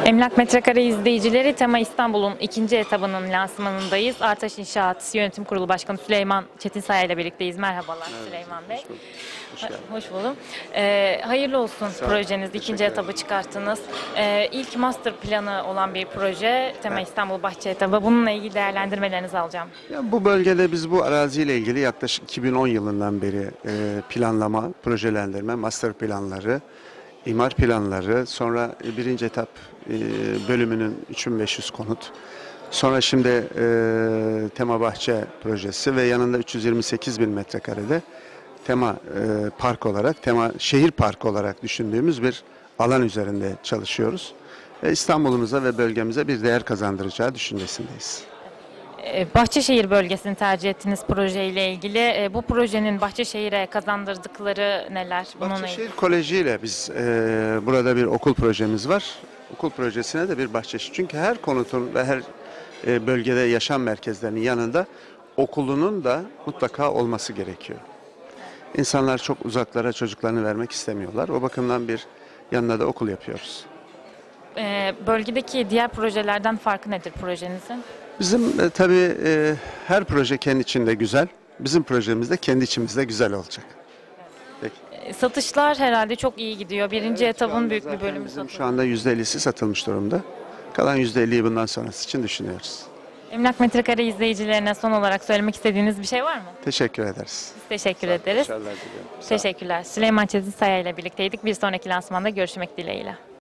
Emlak Metrekare izleyicileri, Tema İstanbul'un ikinci etabının lansmanındayız. Artaş İnşaat Yönetim Kurulu Başkanı Süleyman Çetinsaya ile birlikteyiz. Merhabalar Süleyman Bey. Hoş bulduk. Hoş geldin. Hoş buldum. Hayırlı olsun projeniz. İkinci etabı çıkarttınız. İlk master planı olan bir proje Tema İstanbul Bahçe etabı. Bununla ilgili değerlendirmelerinizi alacağım. Ya bu bölgede biz bu araziyle ilgili yaklaşık 2010 yılından beri planlama, projelendirme, master planları, imar planları, sonra birinci etap bölümünün 3500 konut, sonra şimdi Tema Bahçe projesi ve yanında 328 bin metrekarede Tema Park olarak, Tema Şehir Parkı olarak düşündüğümüz bir alan üzerinde çalışıyoruz. İstanbul'umuza ve bölgemize bir değer kazandıracağı düşüncesindeyiz. Bahçeşehir bölgesini tercih ettiğiniz projeyle ilgili bu projenin Bahçeşehir'e kazandırdıkları neler? Bahçeşehir Koleji ile biz burada bir okul projemiz var. Okul projesine de bir Bahçeşehir. Çünkü her konutun ve her bölgede yaşam merkezlerinin yanında okulunun da mutlaka olması gerekiyor. İnsanlar çok uzaklara çocuklarını vermek istemiyorlar. O bakımdan bir yanına da okul yapıyoruz. Bölgedeki diğer projelerden farkı nedir projenizin? Bizim tabii her proje kendi içinde güzel. Bizim projemiz de kendi içimizde güzel olacak. Peki. Satışlar herhalde çok iyi gidiyor. Birinci etabın büyük bir bölümü Bizim satıldı. şu anda %50'si satılmış durumda. Kalan %50'yi bundan sonrası için düşünüyoruz. Emlak Metrekare izleyicilerine son olarak söylemek istediğiniz bir şey var mı? Teşekkür ederiz. Biz teşekkür ederiz. Başarılar diliyorum. Sağ olun. Teşekkürler. Süleyman Çetinsaya ile birlikteydik. Bir sonraki lansmanda görüşmek dileğiyle.